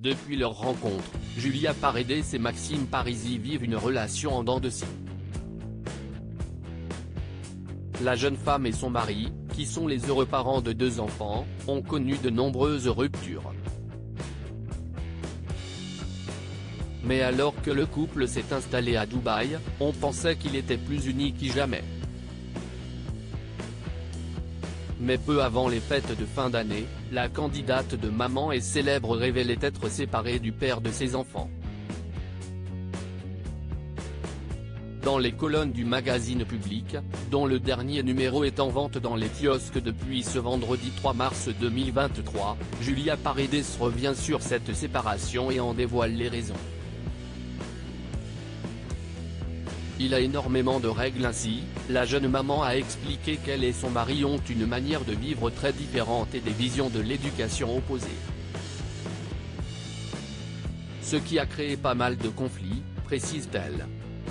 Depuis leur rencontre, Julia Paredes et Maxime Parisi vivent une relation en dents de scie. La jeune femme et son mari, qui sont les heureux parents de 2 enfants, ont connu de nombreuses ruptures. Mais alors que le couple s'est installé à Dubaï, on pensait qu'il était plus uni qu'y jamais. Mais peu avant les fêtes de fin d'année, la candidate de Maman est célèbre révélait être séparée du père de ses enfants. Dans les colonnes du magazine Public, dont le dernier numéro est en vente dans les kiosques depuis ce vendredi 3 mars 2023, Julia Paredes revient sur cette séparation et en dévoile les raisons. Il a énormément de règles ainsi, la jeune maman a expliqué qu'elle et son mari ont une manière de vivre très différente et des visions de l'éducation opposées. Ce qui a créé pas mal de conflits, précise-t-elle.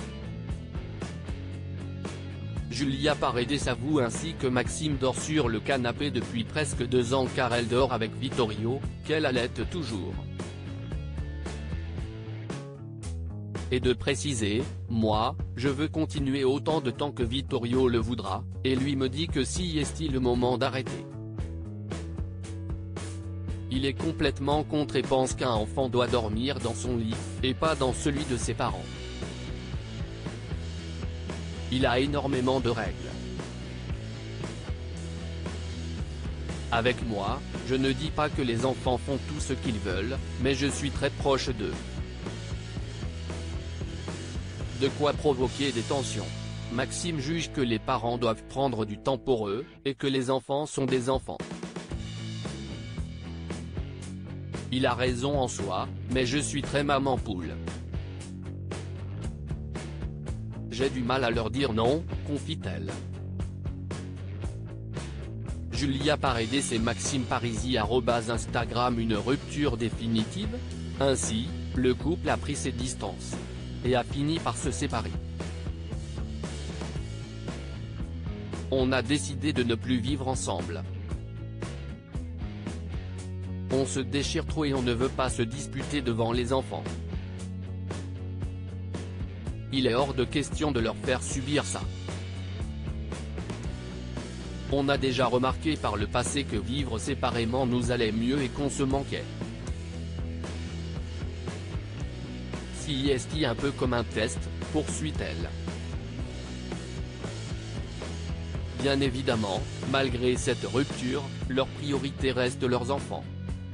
Julia Paredes avoue ainsi que Maxime dort sur le canapé depuis presque 2 ans car elle dort avec Vittorio, qu'elle allaite toujours. Et de préciser, moi, je veux continuer autant de temps que Vittorio le voudra, et lui me dit que si est-il le moment d'arrêter. Il est complètement contre et pense qu'un enfant doit dormir dans son lit, et pas dans celui de ses parents. Il a énormément de règles. Avec moi, je ne dis pas que les enfants font tout ce qu'ils veulent, mais je suis très proche d'eux. De quoi provoquer des tensions. Maxime juge que les parents doivent prendre du temps pour eux, et que les enfants sont des enfants. Il a raison en soi, mais je suis très maman poule. J'ai du mal à leur dire non, confie-t-elle. Julia Paredes et Maxime Parisi @Instagram une rupture définitive. Ainsi, le couple a pris ses distances. Et a fini par se séparer. On a décidé de ne plus vivre ensemble. On se déchire trop et on ne veut pas se disputer devant les enfants. Il est hors de question de leur faire subir ça. On a déjà remarqué par le passé que vivre séparément nous allait mieux et qu'on se manquait. Si est un peu comme un test, poursuit-elle. Bien évidemment, malgré cette rupture, leur priorité reste leurs enfants.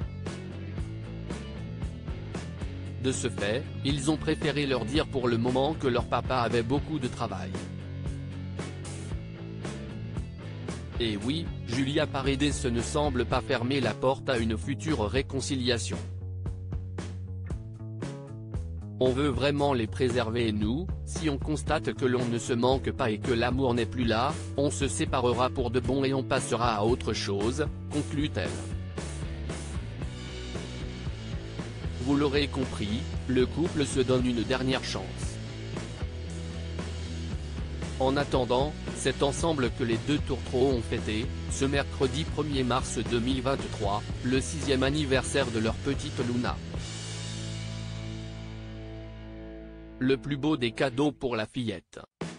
De ce fait, ils ont préféré leur dire pour le moment que leur papa avait beaucoup de travail. Et oui, Julia Paredes ne semble pas fermer la porte à une future réconciliation. On veut vraiment les préserver et nous, si on constate que l'on ne se manque pas et que l'amour n'est plus là, on se séparera pour de bon et on passera à autre chose, conclut-elle. Vous l'aurez compris, le couple se donne une dernière chance. En attendant, c'est ensemble que les 2 tourtereaux ont fêté, ce mercredi 1er mars 2023, le 6e anniversaire de leur petite Luna. Le plus beau des cadeaux pour la fillette.